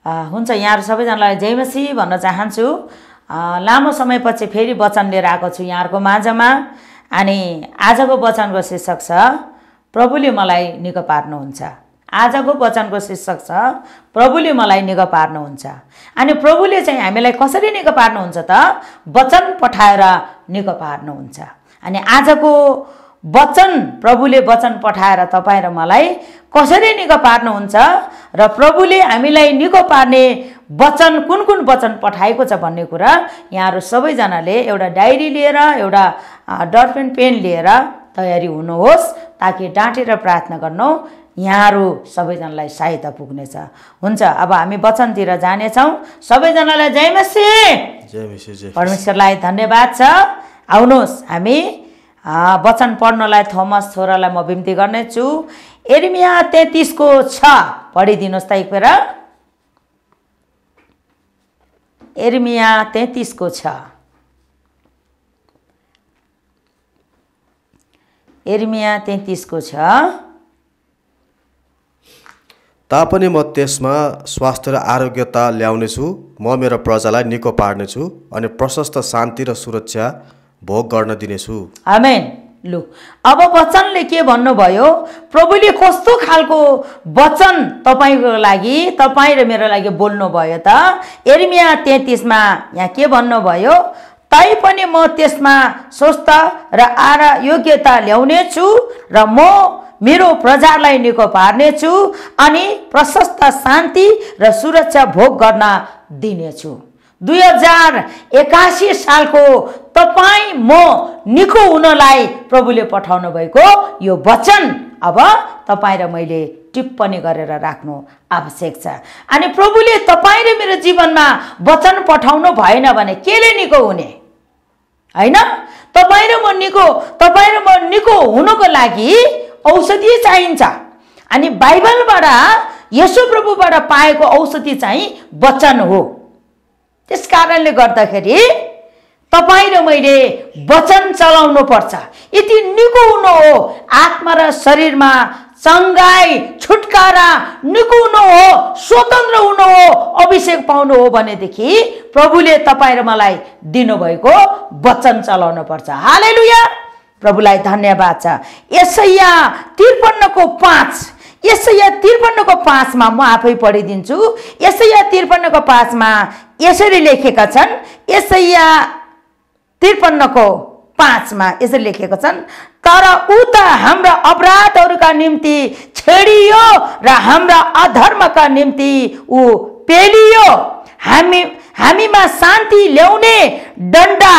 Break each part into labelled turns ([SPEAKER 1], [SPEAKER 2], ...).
[SPEAKER 1] हुन्छ यहाँहरु सबैजनालाई जय मसीह भन्न चाहन्छु। लामो समयपछि फेरि वचन लिएर आएको छु यहाँहरुको माझमा। अनि आजको वचनको शीर्षक छ प्रभुले मलाई निको पार्नुहुन्छ। आजको वचनको शीर्षक छ प्रभुले मलाई निको पार्नुहुन्छ। अनि प्रभुले चाहिँ हामीलाई कसरी निको पार्नुहुन्छ त? वचन पठाएर निको पार्नुहुन्छ। अनि आजको वचन प्रभुले वचन पठाएर तपाईं र मलाई कसरी निको पार्नुहुन्छ र प्रभुले हामीलाई निको पार्ने वचन कुन वचन पठाएको छ भन्ने कुरा यहाँहरु सबैजनाले एउटा डायरी लिएर एउटा डटपेन पेन लिएर तयारी हुनुहोस्, ताकि डाँटेर प्रार्थना गर्नु यहाँहरु सबैजनालाई सहायता पुग्नेछ। हुन्छ, अब हामी वचनतिर जानेछौं। सबैजनालाई जय मसीह।
[SPEAKER 2] जय मसीह।
[SPEAKER 1] परमेश्वरलाई धन्यवाद छ। आउनुहोस् हामी वचन पढ्नलाई थोमस छोरालाई म बिन्ती गर्नेछु। यिर्मिया 33 को 6 पढिदिनुस् त एक बेर। यिर्मिया 33 को 6। यिर्मिया 33 को 6।
[SPEAKER 2] तापनि म त्यसमा स्वास्थ्य र आरोग्यता ल्याउनेछु, म मेरो प्रजालाई निको पार्नेछु अनि प्रशस्त शान्ति र सुरक्षा भोग गर्न दिनेछु। आमेन।
[SPEAKER 1] लु, अब वचनले के भन्नुभयो? प्रभुले कस्तो खालको वचन तपाईको लागि, तपाई र मेरो लागि बोल्नु भयो त? यिर्मिया 33 मा यहाँ के भन्नुभयो? तैपनि म त्यसमा स्वस्थ र आरोग्यता ल्याउने छु र म मेरो प्रजालाई निको पार्नेछु अनि प्रशस्त शान्ति र सुरक्षा भोग गर्न दिनेछु। 2081 सालको तपाई म निको हुनलाई प्रभुले पठाउनु भएको यो वचन अब तपाई र मैले टिप्पणी गरेर राख्नु आवश्यक छ। अनि प्रभुले तपाई र मेरो जीवनमा वचन पठाउनु भएन भने केले निको हुने? हैन? तपाई र म निको हुनको लागि औषधि चाहिन्छ। अनि बाइबलबाट येशू प्रभुबाट पाएको औषधि चाहिँ वचन हो। त्यसकारणले गर्दाखेरि तपाई र मैले वचन चलाउनु पर्छ। यदि निको हुनु हो, आत्मा र शरीरमा चंगाई, छुटकारा, निको हुनु हो, स्वतन्त्र हुनु हो, अभिषेक पाउनु हो भनेदेखि प्रभुले तपाई र मलाई दिनुभएको वचन चलाउनु पर्छ। हालेलुया। प्रभुलाई धन्यवाद छ। यशाया 53 को 5। यशाया 53 को 5 मा म आफै पढिदिन्छु। यशाया 53 को 5 मा यसरी लेखेका छन्। यशाया 53 को 5 मा यसरी लेखेका छन्, तर उ त हाम्रा अपराधहरुका निम्ति छेडियो र हाम्रा अधर्मका निम्ति उ पेलियो। हामीमा शान्ति ल्याउने डण्डा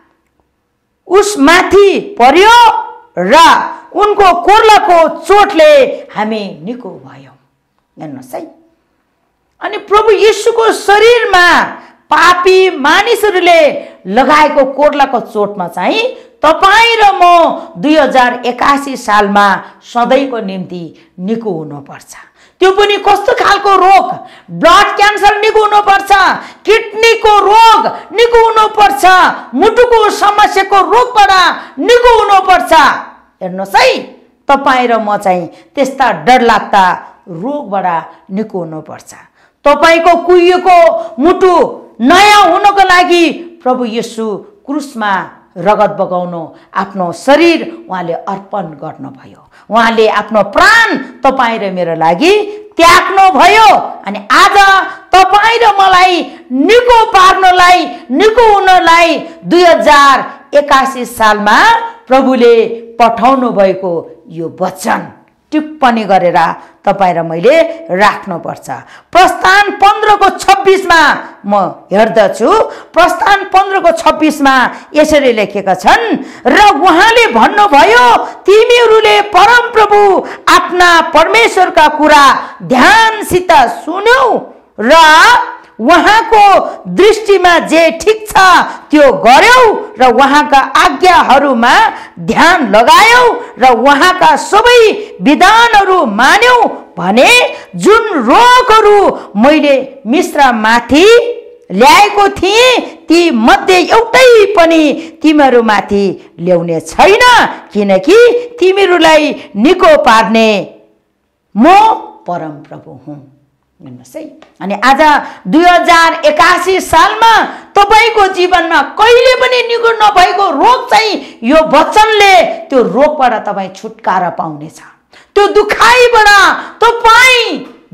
[SPEAKER 1] उसमाथि पर्यो र उनको कोर्लाको चोटले हामी निको भयौं। हेर्नुस् है। अनि प्रभु येशूको शरीरमा पापी मानिसहरूले लगाएको कोर्लाको चोटमा चाहिँ तपाई र म 2081 सालमा सधैँको निम्ति निको हुनुपर्छ। त्यो पनि कस्तो खालको रोग? ब्लड क्यान्सर निको हुनुपर्छ, किडनीको रोग निको हुनुपर्छ, मुटुको समस्याको रोगबाट निको हुनुपर्छ। हेर्नुस् है, तपाई र म चाहिँ त्यस्ता डरलाग्दा रोगबाट निको हुनुपर्छ। तपाईको कुहिएको मुटु नयाँ हुनको लागि प्रभु येशू क्रुसमा रगत बगाउनु, आफ्नो शरीर उहाँले अर्पण गर्नुभयो। उहाँले आफ्नो प्राण तपाई र मेरो लागि त्याग्नु भयो। अनि आज तपाई र मलाई निको पार्नलाई, निको हुनलाई 2081 सालमा प्रभुले पठाउनु भएको यो वचन टिप्पणी गरेर तपाई र मैले राख्नुपर्छ। प्रस्थान 15 को 26 मा म हेर्दछु। प्रस्थान 15 को 26 मा यसरी लेखेका छन्, र उहाँले भन्नुभयो, तिमीहरूले परम प्रभु आफ्ना परमेश्वरका कुरा ध्यानसित सुन्यौ र उहाँको दृष्टिमा जे ठीक छ त्यो गर्यौ र उहाँका आज्ञाहरूमा ध्यान लगायौ र उहाँका सबै विधानहरू मान्यौ भने जुन रोगहरू मैले मिस्रमाथि ल्याएको थिएँ ती मध्ये एउटै पनि तिमीहरूमाथि ल्याउने छैन, किनकि तिमीहरूलाई निको पार्ने म परम प्रभु हुँ। हेर्नुहोस् है। अनि आज 2081 सालमा तपाईको जीवनमा कहिले पनि निको नभएको रोग चाहिँ यो वचनले त्यो रोगबाट तपाईँ छुटकारा पाउनेछ। त्यो दुखाइबाट तपाईँ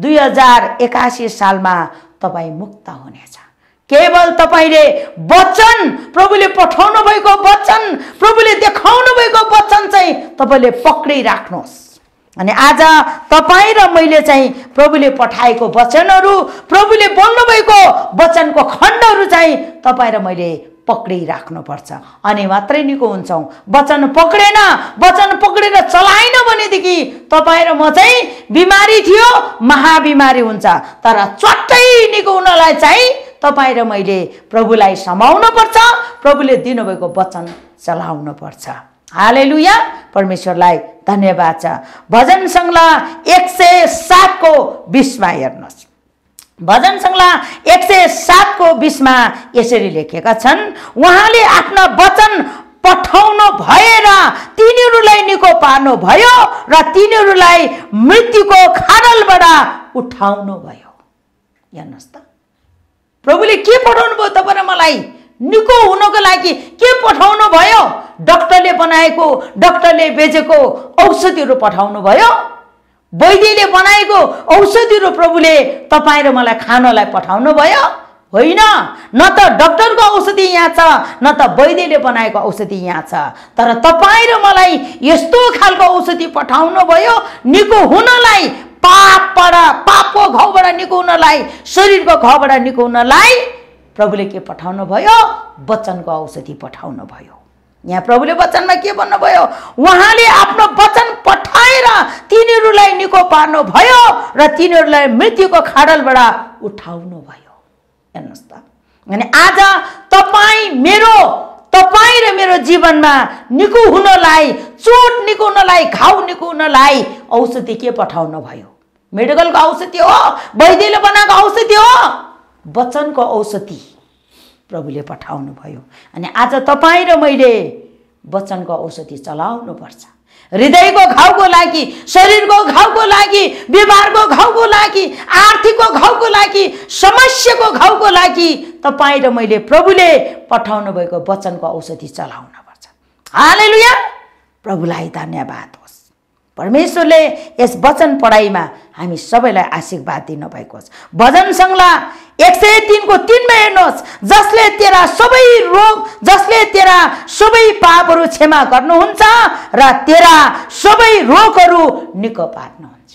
[SPEAKER 1] 2081 सालमा तपाईँ मुक्त हुनेछ। केवल तपाईले वचन, प्रभुले पठाउनु भएको वचन, प्रभुले देखाउनु भएको वचन चाहिँ तपाईले पक्रिराख्नुहोस्। अनि आज तपाईँ र मैले चाहिँ प्रभुले पठाएको वचनहरू, प्रभुले बोल्नु भएको वचनको खण्डहरू चाहिँ तपाईँ र मैले पक्रिराख्नुपर्छ। अनि मात्रै निको हुन्छौँ। वचन पक्रेन, वचन पक्रेर चलाएन भनेदेखि तपाईँ र म चाहिँ बिमारी थियो, महाबिमारी हुन्छ। तर चट्टै निको हुनलाई चाहिँ तपाईँ र मैले प्रभुलाई समाउनु पर्छ, प्रभुले दिनुभएको वचन चलाउनु पर्छ। हालेलुया, परमेश्वरलाई धन्यवाद छ। भजन सङ्ग्रह 107 को 20 मा हेर्नुहोस्। भजन सङ्ग्रह 107 को 20 मा यसरी लेखेका छन्, उहाँले आफ्ना वचन पठाउनु भएर तिनीहरूलाई निको पार्नु भयो र तिनीहरूलाई मृत्युको खाडलबाट उठाउनु भयो। हेर्नुहोस् त, प्रभुले के पठाउनु भयो तपाईँ र मलाई निको हुनको लागि? के पठाउनु भयो? डाक्टरले बनाएको, डाक्टरले बेचेको औषधिहरू पठाउनु भयो? वैद्यले बनाएको औषधिहरू प्रभुले तपाईँ र मलाई खानलाई पठाउनु भयो? होइन। न त डाक्टरको औषधि यहाँ छ, न त वैद्यले बनाएको औषधि यहाँ छ। तर तपाईँ र मलाई यस्तो खालको औषधि पठाउनु भयो निको हुनलाई, पापबाट, पापको घाउबाट निको हुनलाई, शरीरको घाउबाट निको हुनलाई प्रभुले के पठाउनु भयो? वचनको औषधि पठाउनु भयो। यहाँ प्रभुले वचनमा के भन्नुभयो? उहाँले आफ्नो वचन पठाएर तिनीहरूलाई निको पार्नु भयो र तिनीहरूलाई मृत्युको खाडलबाट उठाउनु भयो। हेर्नुहोस् त। अनि आज तपाईँ र मेरो जीवनमा निको हुनलाई, चोट निको हुनलाई, घाउ निको हुनलाई औषधि के पठाउनु भयो? मेडिकलको औषधि हो, वैद्यले बनाएको औषधि हो, वचनको औषधि प्रभुले पठाउनु भयो। अनि आज तपाईँ र मैले वचनको औषधि चलाउनु पर्छ। हृदयको घाउको लागि, शरीरको घाउको लागि, व्यवहारको घाउको लागि, आर्थिकको घाउको लागि, समस्याको घाउको लागि तपाईँ र मैले प्रभुले पठाउनु भएको वचनको औषधि चलाउनु पर्छ। हालेलुया, प्रभुलाई धन्यवाद होस्। परमेश्वरले यस वचन पढाइमा हामी सबैलाई आशीर्वाद दिनुभएको छ। भजन सङ्ग्रह 103 को 3 मा हेर्नुहोस्, जसले तेरा सबै रोग, जसले तेरा सबै पापहरू क्षमा गर्नुहुन्छ र तेरा सबै रोगहरू निको पार्नुहुन्छ।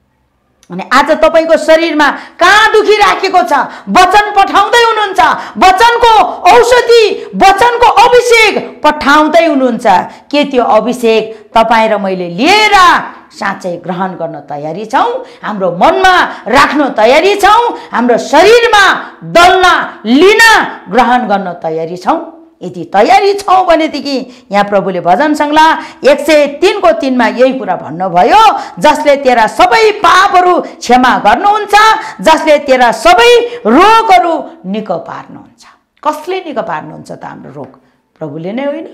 [SPEAKER 1] अनि आज तपाईको शरीरमा कहाँ दुखी राखेको छ? वचन पठाउँदै हुनुहुन्छ, वचनको औषधि, वचनको अभिषेक पठाउँदै हुनुहुन्छ। के त्यो अभिषेक तपाईँ र मैले लिएर साँच्चै ग्रहण गर्न तयारी छौँ? हाम्रो मनमा राख्न तयारी छौँ? हाम्रो शरीरमा दल्न, लिन, ग्रहण गर्न तयारी छौँ? यदि तयारी छौँ भनेदेखि यहाँ प्रभुले भजन सङ्ग्रह 103 को 3 मा यही कुरा भन्नुभयो, जसले तेरा सबै पापहरू क्षमा गर्नुहुन्छ, जसले तेरा सबै रोगहरू निको पार्नुहुन्छ। कसले निको पार्नुहुन्छ त हाम्रो रोग? प्रभुले नै होइन?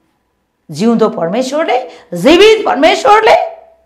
[SPEAKER 1] जिउँदो परमेश्वरले, जीवित परमेश्वरले।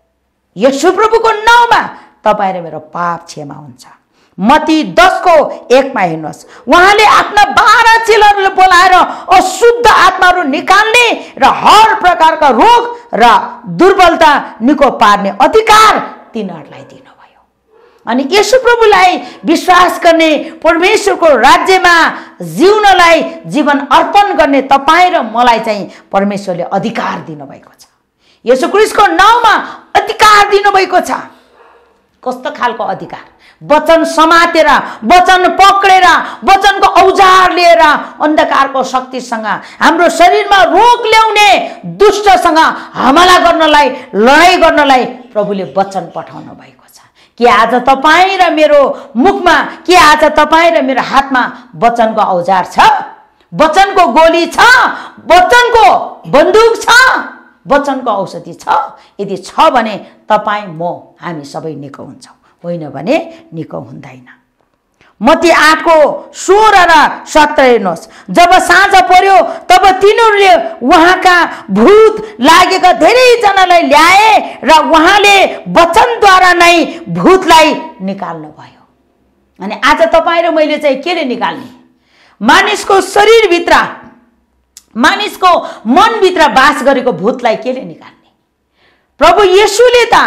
[SPEAKER 1] यीशु प्रभुको नाउँमा तपाईँ र मेरो पाप क्षमा हुन्छ। मत्ती 10 को 1 मा हेर्नुहोस्, उहाँले आफ्ना 12 चेलाहरूलाई बोलाएर अशुद्ध आत्माहरू निकाल्ने र हर प्रकारका रोग र दुर्बलता निको पार्ने अधिकार तिनीहरूलाई दिनुभयो। अनि यीशु प्रभुलाई विश्वास गर्ने, परमेश्वरको राज्यमा जिउनलाई जीवन अर्पण गर्ने तपाईँ र मलाई चाहिँ परमेश्वरले अधिकार दिनुभएको छ। येशू ख्रीष्टको नाउँमा अधिकार दिनुभएको छ। कस्तो खालको अधिकार? वचन समातेर, वचन पक्रेर, वचनको औजार लिएर अन्धकारको शक्तिसँग, हाम्रो शरीरमा रोग ल्याउने दुष्टसँग हमला गर्नलाई, लडाई गर्नलाई प्रभुले वचन पठाउनु भएको छ। के आज तपाईँ र मेरो मुखमा, के आज तपाईँ र मेरो हातमा वचनको औजार छ? वचनको गोली छ? वचनको बन्दुक छ? वचनको औषधि छ? यदि छ भने तपाईँ, म, हामी सबै निको हुन्छौँ, होइन भने निको हुँदैन। मत्ती 8 को 16 र 17 हेर्नुहोस्, जब साँझ पर्यो तब तिनीहरूले उहाँका भूत लागेका धेरैजनालाई ल्याए र उहाँले वचनद्वारा नै भूतलाई निकाल्नु भयो। अनि आज तपाईँ र मैले चाहिँ केले निकाल्ने? मानिसको शरीरभित्र, मानिसको मनभित्र बास गरेको भूतलाई केले निकाल्ने? प्रभु येशूले त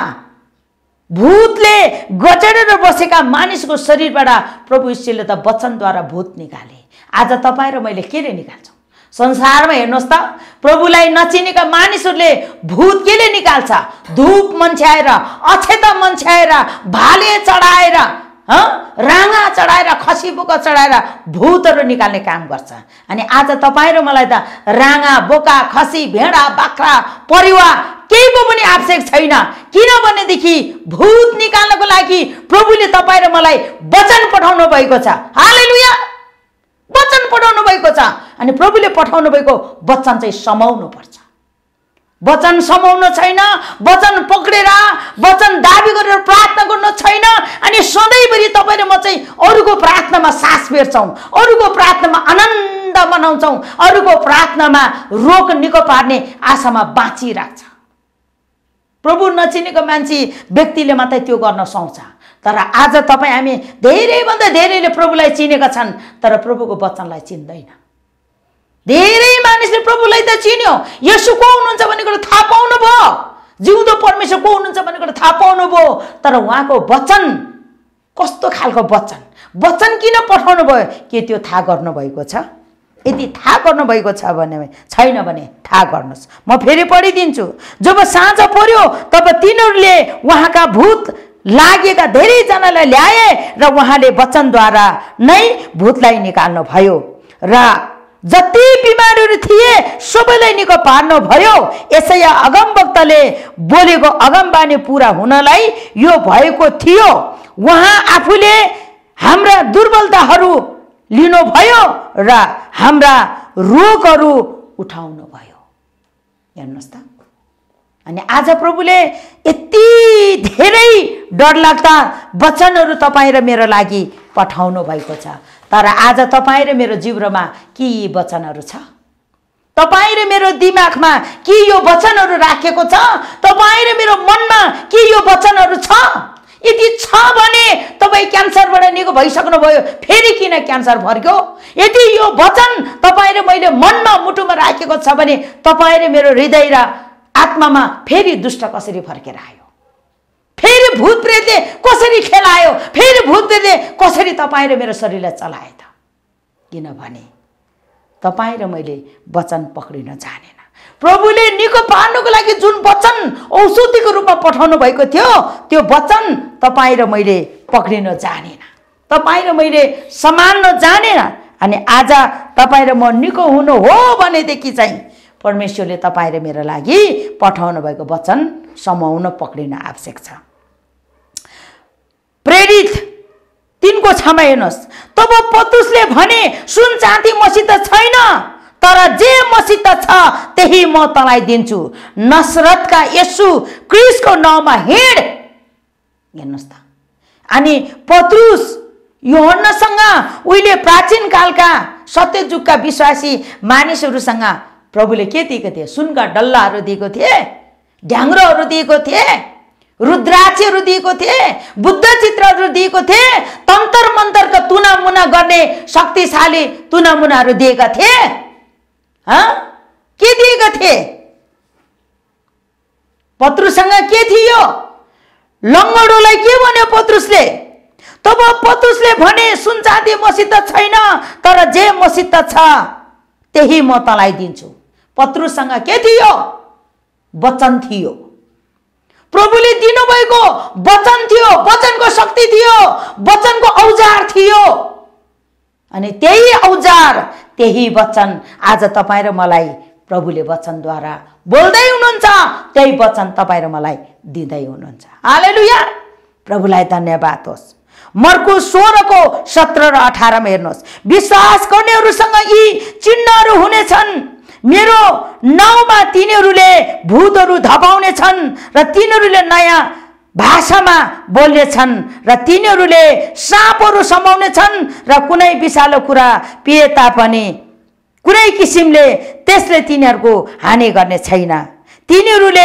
[SPEAKER 1] भूतले गचेडेर बसेका मानिसको शरीरबाट प्रभु येशूले त वचनद्वारा भूत निकाले। आज तपाईँ र मैले केले निकाल्छौँ? संसारमा हेर्नुहोस् त, प्रभुलाई नचिनेका मानिसहरूले भूत केले निकाल्छ? धूप मन्छ्याएर, अक्षता मन्छ्याएर, भाले चढाएर, राँगा चढाएर, खसी बोका चढाएर भूतहरू निकाल्ने काम गर्छ। अनि आज तपाईँ र मलाई त राँगा बोका खसी भेडा बाख्रा परिवा केहीको पनि आवश्यक छैन, किनभनेदेखि भूत निकाल्नको लागि प्रभुले तपाईँ र मलाई वचन पठाउनु भएको छ। हालेलुया! वचन पठाउनु भएको छ। अनि प्रभुले पठाउनु भएको वचन चाहिँ समाउनु पर्छ। वचन समाउनु छैन, वचन पक्रेर, वचन दाबी गरेर प्रार्थना गर्नु छैन। अनि सधैँभरि तपाईँ र म चाहिँ अरूको प्रार्थनामा सास फेर्छौँ, अरूको प्रार्थनामा आनन्द मनाउँछौँ, अरूको प्रार्थनामा रोक निको पार्ने आशामा बाँचिरहेको छ। प्रभु नचिनेको मान्छे व्यक्तिले मात्रै त्यो गर्न सक्छ। तर आज तपाईँ हामी धेरैभन्दा धेरैले प्रभुलाई चिनेका छन्, तर प्रभुको वचनलाई चिन्दैन। धेरै मानिसले प्रभुलाई त चिन्यो, येशू को हुनुहुन्छ भन्ने कुरा थाहा पाउनु भयो, जिउँदो परमेश्वर को हुनुहुन्छ भन्ने कुरा थाहा पाउनु भयो, तर उहाँको वचन कस्तो खालको वचन, वचन किन पठाउनु भयो के त्यो थाहा गर्नुभएको छ? यदि थाहा गर्नुभएको छ भने, छैन भने थाहा गर्नुहोस्। म फेरि पढिदिन्छु। जब साँझ पर्यो तब तिनीहरूले उहाँका भूत लागेका धेरैजनालाई ल्याए र उहाँले वचनद्वारा नै भूतलाई निकाल्नु भयो र जति बिमारहरू थिए सबैलाई निको पार्नु भयो। यसैया अगमवक्ताले बोलेको अगमबानी पूरा हुनलाई यो भएको थियो। उहाँ आफूले हाम्रा दुर्बलताहरू लिनुभयो र हाम्रा रोगहरू उठाउनु भयो। हेर्नुहोस् त। अनि आज प्रभुले यति धेरै डरलाग्दा वचनहरू तपाईँ र मेरो लागि पठाउनु भएको छ। तर आज तपाईँ र मेरो जिब्रोमा के यी वचनहरू छ? तपाईँ र मेरो दिमागमा के यो वचनहरू राखेको छ? तपाईँ र मेरो मनमा के यो वचनहरू छ? यदि छ भने तपाईँ क्यान्सरबाट निको भइसक्नु भयो, फेरि किन क्यान्सर फर्क्यो? यदि यो वचन तपाईँ र मैले मनमा मुटुमा राखेको छ भने तपाईँ र मेरो हृदय र आत्मामा फेरि दुष्ट कसरी फर्केर आयो? फेरि भूत प्रेतले कसरी खेलायो? फेरि भूत प्रेतले कसरी तपाईँ र मेरो शरीरलाई चलाए त? किनभने तपाईँ र मैले वचन पक्रिन जानेन। प्रभुले निको पार्नको लागि जुन वचन औषधिको रूपमा पठाउनु भएको थियो, त्यो वचन तपाईँ र मैले पक्रिन जानेन, तपाईँ र मैले सम्हाल्न जानेन। अनि आज तपाईँ र म निको हुनु हो भनेदेखि चाहिँ परमेश्वरले तपाईँ र मेरो लागि पठाउनु भएको वचन समाउन पक्रिन आवश्यक छ। प्रेरित 3 को 6 मा हेर्नुहोस्। तब पत्रुसले भने, सुन चाँदी मसित छैन, तर जे मसित छ त्यही म तँलाई दिन्छु। नसरतका येशू क्रिस्टको नाउँमा हिँड। हेर्नुहोस् त। अनि पत्रुस यूहन्नासँग उहिले प्राचीन कालका सत्ययुगका विश्वासी मानिसहरूसँग प्रभुले के दिएको थिए? सुनका डल्लाहरू दिएको थिए, ढ्याङ्ग्रोहरू दिएको थिए, रुद्राक्षहरू दिएको थिए, बुद्ध चित्रहरू दिएको थिए, तन्तर मन्तरका तुनामुना गर्ने शक्तिशाली तुनामुनाहरू दिएका थिए। के दिएका थिए? पत्रुससँग के थियो? लङ्गडोलाई के भन्यो पत्रुसले? तब पत्रुसले भने, सुन चाँदी मसित छैन, तर जे मसित छ त्यही म तँलाई दिन्छु। पत्रुससँग के थियो? वचन थियो। प्रभुले दिनुभएको वचन थियो, वचनको शक्ति थियो, वचनको औजार थियो। अनि त्यही औजार, त्यही वचन आज तपाईँ र मलाई प्रभुले वचनद्वारा बोल्दै हुनुहुन्छ, त्यही वचन तपाईँ र मलाई दिँदै हुनुहुन्छ। हालेलुया! प्रभुलाई धन्यवाद होस्। मर्कुस 16 को 17 र 18 मा हेर्नुहोस्। विश्वास गर्नेहरूसँग यी चिन्हहरू हुनेछन्। मेरो नाउँमा तिनीहरूले भूतहरू धपाउने छन् र तिनीहरूले नयाँ भाषामा बोल्ने छन् र तिनीहरूले साँपहरू समाउने छन् र कुनै विषालु कुरा पिए तापनि कुनै किसिमले त्यसले तिनीहरूको हानि गर्ने छैन। तिनीहरूले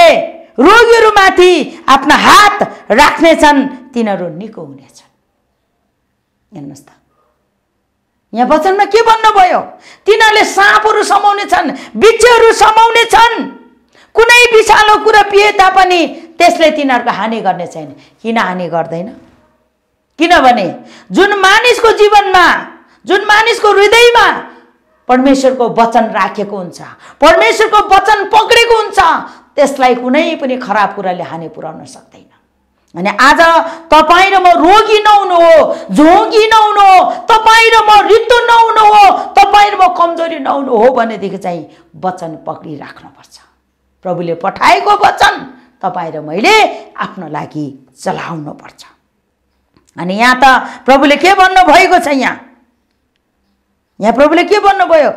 [SPEAKER 1] रोगीहरूमाथि आफ्ना हात राख्नेछन्, तिनीहरू निको हुनेछन्। हेर्नुहोस् त, यहाँ वचनमा के भन्नुभयो? तिनीहरूले साँपहरू समाउने छन्, बिच्छहरू समाउने छन्, कुनै विषालु कुरा पिए तापनि त्यसले तिनीहरूको हानि गर्ने छैन। किन हानि गर्दैन? किनभने जुन मानिसको जीवनमा, जुन मानिसको हृदयमा परमेश्वरको वचन राखेको हुन्छ, परमेश्वरको वचन पक्रेको हुन्छ, त्यसलाई कुनै पनि खराब कुराले हानि पुर्याउन सक्दैन। अनि आज तपाईँ र म रोगी नहुनु हो, झोगी नहुनु हो, तपाईँ र म रित्तो नहुनु हो, तपाईँ र म कमजोरी नहुनु हो भनेदेखि चाहिँ वचन पक्रिराख्नुपर्छ। प्रभुले पठाएको वचन तपाईँ र मैले आफ्नो लागि चलाउनु पर्छ। अनि यहाँ त प्रभुले के भन्नुभएको छ? यहाँ प्रभुले के भन्नुभयो?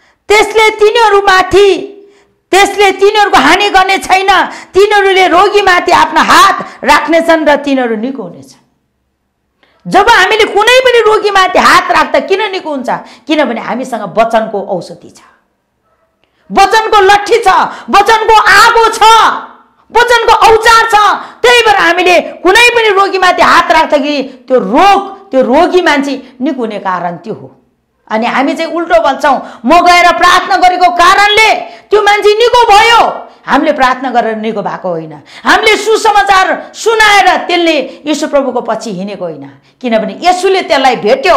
[SPEAKER 1] त्यसले तिनीहरूको हानि गर्ने छैन, तिनीहरूले रोगीमाथि आफ्नो हात राख्नेछन् र तिनीहरू निको हुनेछन्। जब हामीले कुनै पनि रोगीमाथि हात राख्दा किन निको हुन्छ? किनभने हामीसँग वचनको औषधि छ, वचनको लट्ठी छ, वचनको आगो छ, वचनको औजार छ। त्यही भएर हामीले कुनै पनि रोगीमाथि हात राख्दाखेरि त्यो रोगी मान्छे निको हुने कारण त्यो हो। अनि हामी चाहिँ उल्टो भन्छौँ, म गएर प्रार्थना गरेको कारणले त्यो मान्छे निको भयो। हामीले प्रार्थना गरेर निको भएको होइन, हामीले सुसमाचार सुनाएर त्यसले येशू प्रभुको पछि हिँडेको होइन। किनभने येशूले त्यसलाई भेट्यो,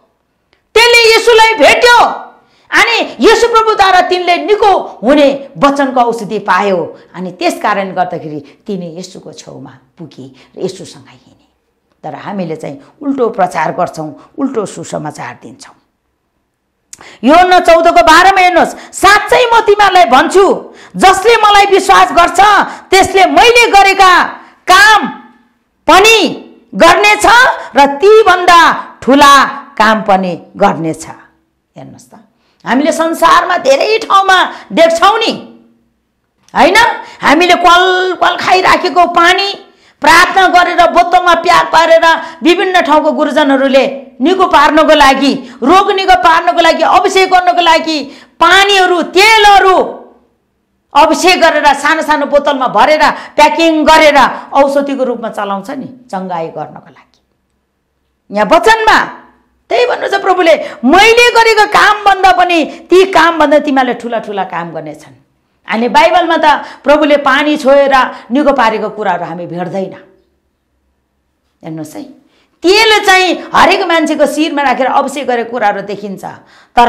[SPEAKER 1] अनि येशू प्रभुद्वारा तिनले निको हुने वचनको औषधि पायो। अनि त्यस कारण गर्दाखेरि तिनी येशूको छेउमा पुगे र येशूसँग हिँडे। तर हामीले चाहिँ उल्टो प्रचार गर्छौँ, उल्टो सुसमाचार दिन्छौँ। योहन्ना 14:12 हेर्नुहोस्, साँच्चै म तिमीहरूलाई भन्छु, जसले मलाई विश्वास गर्छ त्यसले मैले गरेका काम पनि गर्नेछ र तीभन्दा ठुला काम पनि गर्नेछ। हेर्नुहोस् त, हामीले संसारमा धेरै ठाउँमा देख्छौँ नि, होइन? हामीले कल खाइराखेको पानी प्रार्थना गरेर बोतलमा प्याक पारेर विभिन्न ठाउँको गुरुजनहरूले निको पार्नको लागि, रोग निको पार्नको लागि, अभिषेक गर्नको लागि पानीहरू, तेलहरू अभिषेक गरेर सानो सानो बोतलमा भरेर प्याकिङ गरेर औषधिको रूपमा चलाउँछ नि, चङ्गाई गर्नको लागि। यहाँ वचनमा त्यही भन्नु छ प्रभुले, मैले गरेको काम भन्दा पनि ती काम भन्दा तिमीहरूले ठुला ठुला काम गर्नेछन्। अनि बाइबलमा त प्रभुले पानी छोएर निको पारेको कुराहरू हामी भेट्दैन। हेर्नुहोस् है, तेल चाहिँ हरेक मान्छेको शिरमा राखेर अभिषेक गरेको कुराहरू देखिन्छ। तर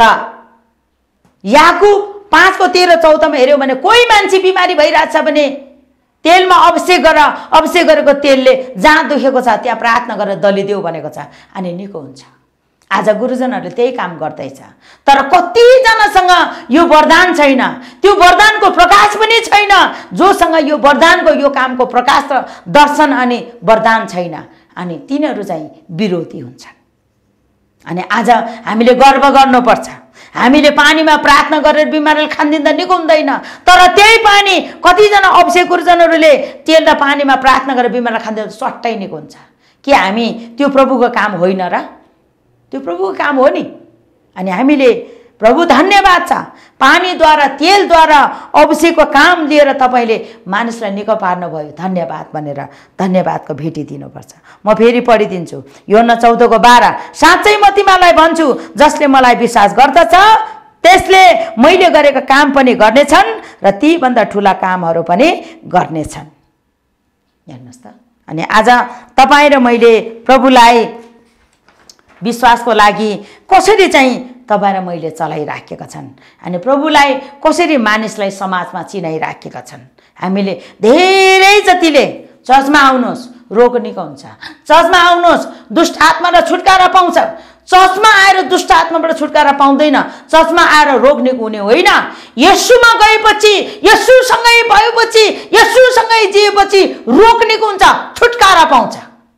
[SPEAKER 1] याकुब 5:13-14 हेऱ्यौँ भने कोही मान्छे बिमारी भइरहेछ भने तेलमा अभिषेक गरेको तेलले जहाँ दुखेको छ त्यहाँ प्रार्थना गरेर दलिदेऊ भनेको छ, अनि निको हुन्छ। आज गुरुजनहरूले त्यही काम गर्दैछ। तर कतिजनासँग यो वरदान छैन, त्यो वरदानको प्रकाश पनि छैन। जोसँग यो वरदानको, यो कामको प्रकाश र दर्शन अनि वरदान छैन, अनि तिनीहरू चाहिँ विरोधी हुन्छन्। अनि आज हामीले गर्व गर्नुपर्छ, हामीले पानीमा प्रार्थना गरेर बिमारले खानिदिँदा निको हुँदैन। तर त्यही पानी कतिजना अभिषेक गुरुजनहरूले तेल र पानीमा प्रार्थना गरेर बिमारले खानिदिँदा सट्टै निको हुन्छ। के हामी त्यो प्रभुको काम होइन र? त्यो प्रभुको काम हो नि। अनि हामीले प्रभु धन्यवाद छ, पानीद्वारा तेलद्वारा अभिषेकको काम लिएर तपाईँले मानिसलाई निको पार्नुभयो, धन्यवाद भनेर धन्यवादको भेटी दिनुपर्छ। म फेरि पढिदिन्छु, योहन्ना 14:12, साँच्चै म तिमीहरूलाई भन्छु, जसले मलाई विश्वास गर्दछ त्यसले मैले गरेको काम पनि गर्नेछन् र तीभन्दा ठुला कामहरू पनि गर्नेछन्। हेर्नुहोस् त, अनि आज तपाईँ र मैले प्रभुलाई विश्वासको लागि कसरी चाहिँ तपाईँ र मैले चलाइराखेका छन्, अनि प्रभुलाई कसरी मानिसलाई समाजमा चिनाइराखेका छन्। हामीले धेरै जतिले चर्चमा आउनुहोस् रोग निको हुन्छ, चर्चमा आउनुहोस् दुष्ट आत्मा र छुटकारा पाउँछ, चर्चमा आएर दुष्ट आत्माबाट छुटकारा पाउँदैन, चर्चमा आएर रोग निको हुने होइन। येशूमा गएपछि, येशूसँगै भएपछि, येशूसँगै जिएपछि रोग निको हुन्छ, छुटकारा पाउँछ।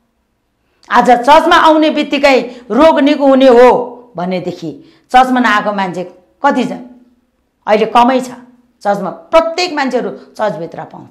[SPEAKER 1] आज चर्चमा आउने बित्तिकै रोग निको हुने हो भनेदेखि चर्चमा नआएको मान्छे कति छ? अहिले कमै छ। चर्चमा प्रत्येक मान्छेहरू चर्चभित्र पाउँछ,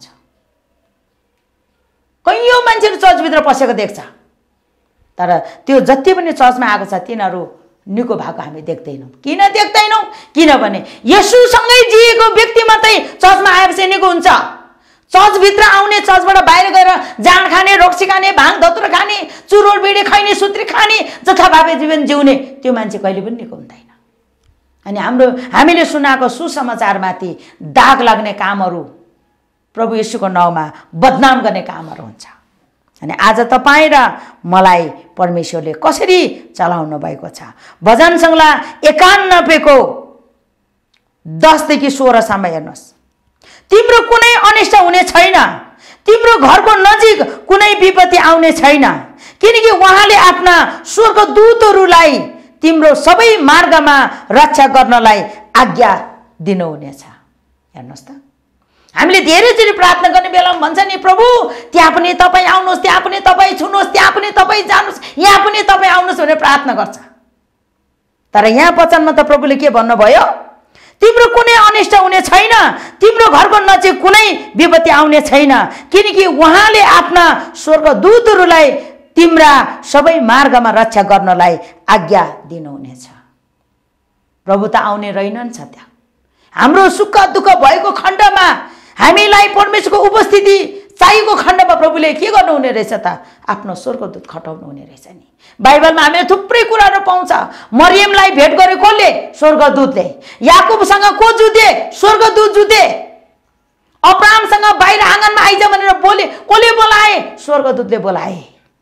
[SPEAKER 1] कैयौँ मान्छेहरू चर्चभित्र पसेको देख्छ। तर त्यो जति पनि चर्चमा आएको छ तिनीहरू निको भएको हामी देख्दैनौँ। किन देख्दैनौँ? किनभने येशूसँगै जिएको व्यक्ति मात्रै चर्चमा आएपछि निको हुन्छ। चर्चभित्र आउने, चर्चबाट बाहिर गएर जाँड खाने, रक्सी खाने, भाङ धतुरो खाने, चुरोट बिडी खैने, सुत्री खाने, जथाभावी जीवन जिउने त्यो मान्छे कहिले पनि निको हुँदैन। अनि हामीले सुनाएको सुसमाचारमाथि दाग लाग्ने कामहरू प्रभु येशूको नाउँमा बदनाम गर्ने कामहरू हुन्छ। अनि आज तपाईँ र मलाई परमेश्वरले कसरी चलाउनु भएको छ। भजन सङ्ग्रह 91 को 10 देखि 16 सम्म हेर्नुहोस्। तिम्रो कुनै अनिष्ट हुने छैन, तिम्रो घरको नजिक कुनै विपत्ति आउने छैन, किनकि उहाँले आफ्ना स्वर्गदूतहरूलाई तिम्रो सबै मार्गमा रक्षा गर्नलाई आज्ञा दिनुहुनेछ। हेर्नुहोस् त, हामीले धेरैचोटि प्रार्थना गर्ने बेलामा भन्छ नि, प्रभु त्यहाँ पनि तपाईँ आउनुहोस्, त्यहाँ पनि तपाईँ छुनुहोस्, त्यहाँ पनि तपाईँ जानुहोस्, यहाँ पनि तपाईँ आउनुहोस् भनेर प्रार्थना गर्छ। तर यहाँ वचनमा त प्रभुले के भन्नुभयो? तिम्रो कुनै अनिष्ट हुने छैन, तिम्रो घरको नजिक कुनै विपत्ति आउने छैन, किनकि उहाँले आफ्ना स्वर्गदूतहरूलाई तिम्रा सबै मार्गमा रक्षा गर्नलाई आज्ञा दिनुहुनेछ। प्रभु त आउने रहेनन् छ त्यहाँ। हाम्रो सुख दुःख भएको खण्डमा, हामीलाई परमेश्वरको उपस्थिति चाहिएको खण्डमा प्रभुले के गर्नुहुने रहेछ त? आफ्नो स्वर्गदूत खटाउनु हुने रहेछ नि। बाइबलमा हामीले थुप्रै कुराहरू पाउँछ। मरियमलाई भेट गरे कसले? स्वर्गदूतले। याकुबसँग को जुधे? स्वर्गदूत जुधे। अब्राहमसँग बाहिर आँगनमा आइज भनेर बोले, कसले बोलाए? स्वर्गदूतले बोलाए।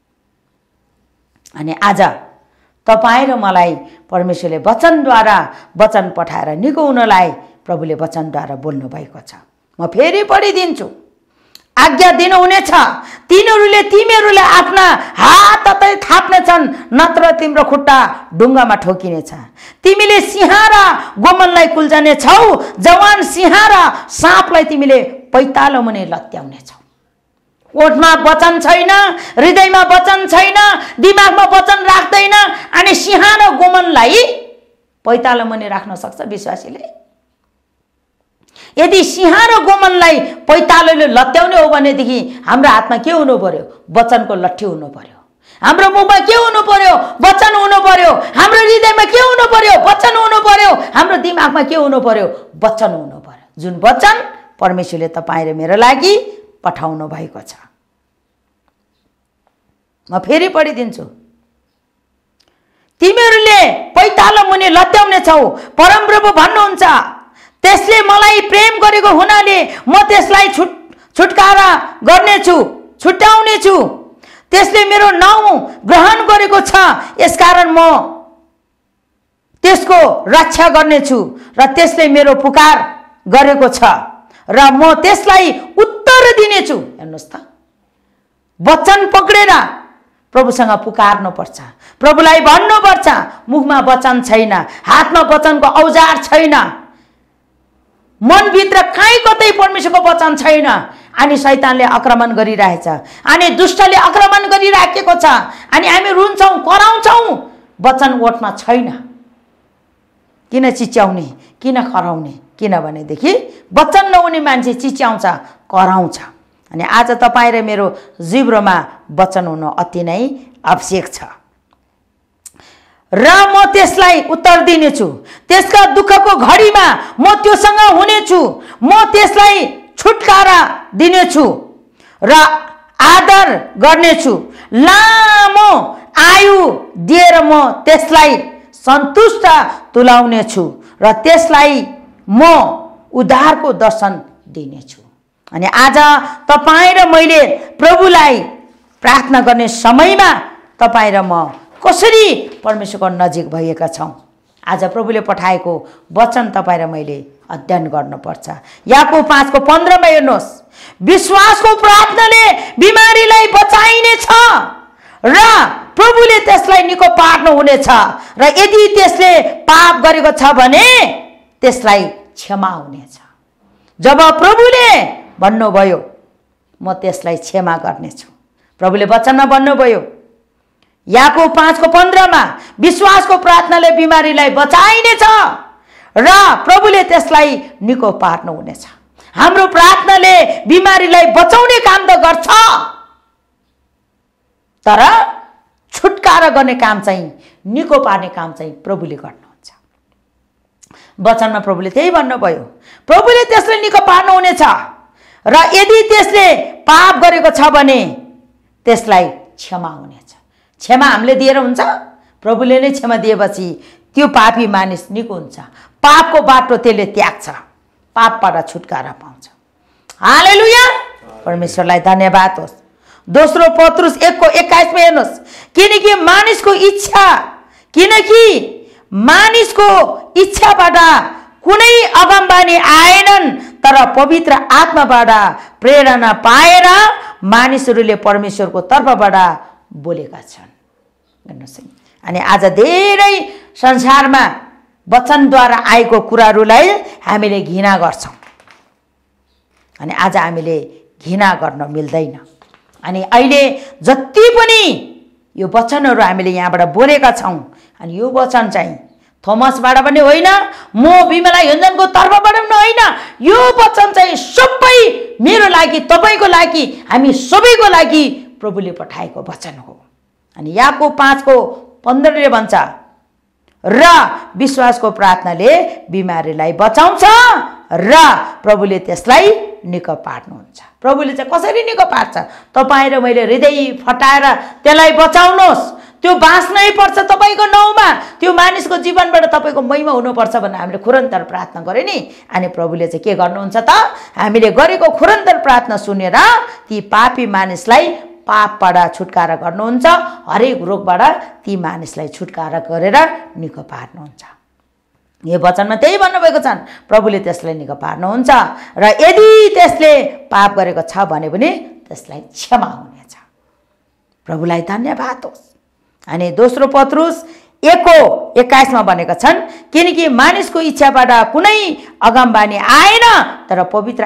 [SPEAKER 1] अनि आज तपाईँ र मलाई परमेश्वरले वचनद्वारा वचन पठाएर निको हुनलाई प्रभुले वचनद्वारा बोल्नु भएको छ। म फेरि पढिदिन्छु। आज्ञा दिनुहुनेछ, तिनीहरूले तिमीहरूलाई आफ्ना हात अतै थाप्नेछन्, नत्र तिम्रो खुट्टा ढुङ्गामा ठोकिनेछ। तिमीले सिंह र गोमनलाई कुल्जानेछौ, जवान सिंह र साँपलाई तिमीले पैतालो मुनि लत्याउनेछौ। ओठमा वचन छैन, हृदयमा वचन छैन, दिमागमा वचन राख्दैन, अनि सिंह र गोमनलाई पैतालो मुनि राख्न सक्छ विश्वासीले? यदि सिंह र गोमनलाई पैतालोले लत्याउने हो भनेदेखि हाम्रो हातमा के हुनु पर्यो? वचनको लट्ठी हुनु पर्यो। हाम्रो मुखमा के हुनु पर्यो? वचन हुनु पर्यो। हाम्रो हृदयमा के हुनु पर्यो? वचन हुनु पर्यो। हाम्रो दिमागमा के हुनु पर्यो? वचन हुनु पर्यो। जुन वचन परमेश्वरले तपाईँ र मेरो लागि पठाउनु भएको छ। म फेरि पढिदिन्छु। तिमीहरूले पैतालो मुनि लत्याउनेछौ, परमप्रभु भन्नुहुन्छ, त्यसले मलाई प्रेम गरेको हुनाले म त्यसलाई छुटकारा गर्नेछु, छुट्याउनेछु। त्यसले मेरो नाउँ ग्रहण गरेको छ, यसकारण म त्यसको रक्षा गर्नेछु र त्यसले मेरो पुकार गरेको छ र म त्यसलाई उत्तर दिनेछु। हेर्नुहोस् त, वचन पक्रेर प्रभुसँग पुकार्नु पर्छ, प्रभुलाई भन्नुपर्छ। मुखमा वचन छैन, हातमा वचनको औजार छैन, मनभित्र कहीँ कतै परमेश्वरको वचन छैन, अनि शैतानले आक्रमण गरिरहेछ, अनि दुष्टले आक्रमण गरिराखेको छ, अनि हामी रुन्छौँ, कराउँछौँ, वचन ओठमा छैन। किन चिच्याउने, किन कराउने? किनभनेदेखि वचन नहुने मान्छे चिच्याउँछ, कराउँछ। अनि आज तपाईँ र मेरो जिब्रोमा वचन हुनु अति नै आवश्यक छ। र म त्यसलाई उत्तर दिनेछु, त्यसका दुःखको घडीमा म त्योसँग हुनेछु, म त्यसलाई छुटकारा दिनेछु र आदर गर्नेछु, लामो आयु दिएर म त्यसलाई सन्तुष्ट तुल्याउनेछु र त्यसलाई म उद्धारको दर्शन दिनेछु। अनि आज तपाईँ र मैले प्रभुलाई प्रार्थना गर्ने समयमा तपाईँ र म कसरी परमेश्वरको नजिक भएका छौँ? आज प्रभुले पठाएको वचन तपाईँ र मैले अध्ययन गर्नुपर्छ। याकुब 5:15 मा हेर्नुहोस्, विश्वासको प्रार्थनाले बिमारीलाई बचाइनेछ र प्रभुले त्यसलाई निको पार्नु हुनेछ र यदि त्यसले पाप गरेको छ भने त्यसलाई क्षमा हुनेछ। जब प्रभुले भन्नुभयो म त्यसलाई क्षमा गर्नेछु, प्रभुले वचनमा भन्नुभयो याकुब 5:15 मा, विश्वासको प्रार्थनाले बिमारीलाई बचाइनेछ र प्रभुले त्यसलाई निको पार्नु हुनेछ। हाम्रो प्रार्थनाले बिमारीलाई बचाउने काम त गर्छ, तर छुटकारा गर्ने काम चाहिँ, निको पार्ने काम चाहिँ प्रभुले गर्नुहुन्छ। वचनमा प्रभुले त्यही भन्नुभयो, प्रभुले त्यसलाई निको पार्नु हुनेछ र यदि त्यसले पाप गरेको छ भने त्यसलाई क्षमा हुनेछ। क्षमा हामीले दिएर हुन्छ? प्रभुले नै क्षमा दिएपछि त्यो पापी मानिस निको हुन्छ, पापको बाटो त्यसले त्याग्छ, पापबाट छुटकारा पाउँछ। हालेलुया, परमेश्वरलाई धन्यवाद होस्। दोस्रो पत्रुस 1:21 हेर्नुहोस्, किनकि मानिसको इच्छाबाट कुनै अगमबानी आएनन्, तर पवित्र आत्माबाट प्रेरणा पाएर मानिसहरूले परमेश्वरको तर्फबाट बोलेका छन्। हेर्नुहोस् है, अनि आज धेरै संसारमा वचनद्वारा आएको कुराहरूलाई हामीले घृणा गर्छौँ, अनि आज हामीले घृणा गर्न मिल्दैन। अनि अहिले जति पनि यो वचनहरू हामीले यहाँबाट बोलेका छौँ, अनि यो वचन चाहिँ थोमसबाट पनि होइन, म बिमला योन्जनको तर्फबाट पनि होइन, यो वचन चाहिँ सबै मेरो लागि, तपाईँको लागि, हामी सबैको लागि प्रभुले पठाएको वचन हो। अनि याकोब 5:15 भन्छ, र विश्वासको प्रार्थनाले बिमारीलाई बचाउँछ र प्रभुले त्यसलाई निको पार्नुहुन्छ। प्रभुले चाहिँ कसरी निको पार्छ? तपाईँ र मैले हृदय फटाएर त्यसलाई बचाउनुहोस्, त्यो बाँच्नै पर्छ तपाईँको नाउँमा, त्यो मानिसको जीवनबाट तपाईँको महिमा हुनुपर्छ भनेर हामीले खुरन्तर प्रार्थना गऱ्यो नि। अनि प्रभुले चाहिँ के गर्नुहुन्छ त? हामीले गरेको खुरन्तर प्रार्थना सुनेर ती पापी मानिसलाई पापबाट छुटकारा गर्नुहुन्छ, हरेक रोगबाट ती मानिसलाई छुटकारा गरेर निको पार्नुहुन्छ। यो वचनमा त्यही भन्नुभएको छन्, प्रभुले त्यसलाई निको पार्नुहुन्छ र यदि त्यसले पाप गरेको छ भने पनि त्यसलाई क्षमा हुनेछ। प्रभुलाई धन्यवाद होस्। अनि दोस्रो पत्रुस 1:21 भनेका छन्, किनकि मानिसको इच्छाबाट कुनै अगमबानी आएन, तर पवित्र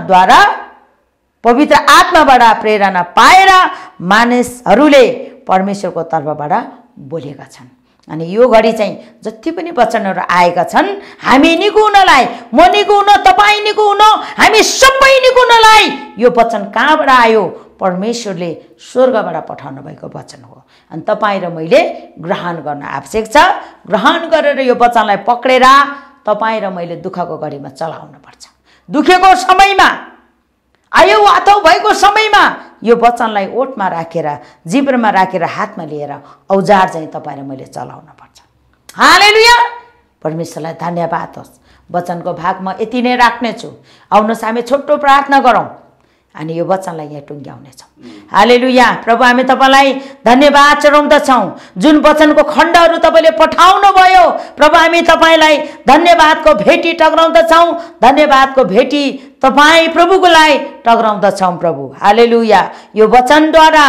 [SPEAKER 1] आत्माबाट प्रेरणा पाएर मानिसहरूले परमेश्वरको तर्फबाट बोलेका छन्। अनि यो घडी चाहिँ जति पनि वचनहरू आएका छन्, हामी निको हुनलाई, म निको हुन, तपाईँ निको हुन, हामी सबै निको हुनलाई यो वचन कहाँबाट आयो? परमेश्वरले स्वर्गबाट पठाउनु भएको वचन हो। अनि तपाईँ र मैले ग्रहण गर्न आवश्यक छ। ग्रहण गरेर यो वचनलाई पक्रेर तपाईँ र मैले दुःखको घडीमा चलाउनु पर्छ। दुखेको समयमा, आयो वाताउ भएको समयमा यो वचनलाई ओठमा राखेर, जिब्रोमा राखेर, हातमा लिएर औजार चाहिँ तपाईँ र मैले चलाउनु पर्छ। हालेलुया, परमेश्वरलाई धन्यवाद होस्। वचनको भाग म यति नै राख्नेछु। आउनुहोस् हामी छोटो प्रार्थना गरौँ अनि यो वचनलाई यहाँ टुङ्ग्याउनेछौँ। हालेलुया, प्रभु हामी तपाईँलाई धन्यवाद चढाउँदछौँ, जुन वचनको खण्डहरू तपाईँले पठाउनु भयो। प्रभु हामी तपाईँलाई धन्यवादको भेटी टक्राउँदछौँ, धन्यवादको भेटी तपाईँ प्रभुको लागि टक्राउँदछौँ प्रभु। हालेलुया, यो वचनद्वारा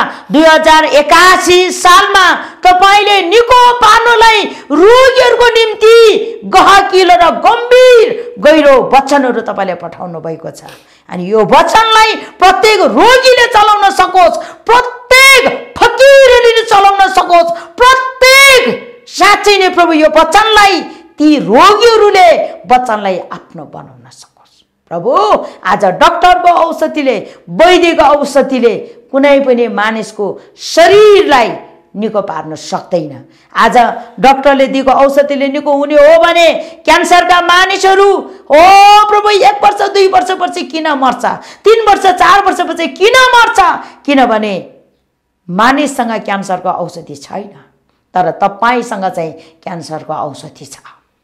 [SPEAKER 1] 2081 सालमा तपाईँले निको पार्नुलाई रोगीहरूको निम्ति गहकिलो र गम्भीर गहिरो वचनहरू तपाईँले पठाउनु भएको छ। अनि यो वचनलाई प्रत्येक रोगीले चलाउन सकोस्, प्रत्येक फकीरले चलाउन सकोस्, प्रत्येक साँच्चै नै प्रभु यो वचनलाई ती रोगीहरूले वचनलाई आफ्नो बनाउन सकोस्। प्रभु आज डाक्टरको औषधिले, वैद्यको औषधिले कुनै पनि मानिसको शरीरलाई निको पार्न सक्दैन। आज डाक्टरले दिएको औषधिले निको हुने हो भने क्यान्सरका मानिसहरू हो प्रभु 1 वर्ष 2 वर्षपछि किन मर्छ, 3 वर्ष 4 वर्षपछि किन मर्छ? किनभने मानिससँग क्यान्सरको औषधि छैन, तर तपाईसँग चाहिँ क्यान्सरको औषधि छ।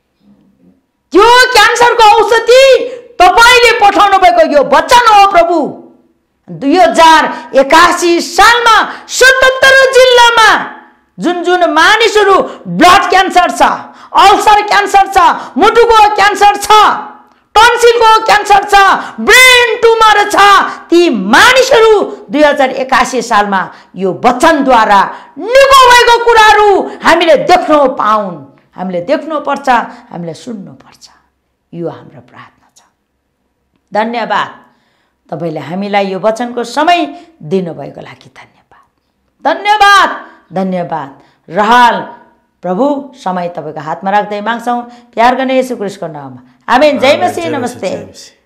[SPEAKER 1] त्यो क्यान्सरको औषधि तपाईले पठाउनु भएको यो वचन हो प्रभु। 2081 सालमा 77 जिल्लामा जुन मानिसहरू ब्लड क्यान्सर छ, अल्सर क्यान्सर छ, मुटुको क्यान्सर छ, टन्सिलको क्यान्सर छ, ब्रेन ट्युमर छ, ती मानिसहरू 2081 सालमा यो वचनद्वारा निको भएको कुराहरू हामीले देख्न पाउन्। हामीले देख्नुपर्छ, हामीले सुन्नुपर्छ। यो हाम्रो प्रार्थना छ। धन्यवाद, तपाईले हामीलाई यो वचनको समय दिनुभएको लागि धन्यवाद, धन्यवाद, धन्यवाद। रहल प्रभु समय तपाईको हातमा राख्दै माग्छौं, प्यार गर्ने येशू ख्रीष्टको नाममा। आमेन। जय मसीह। नमस्ते।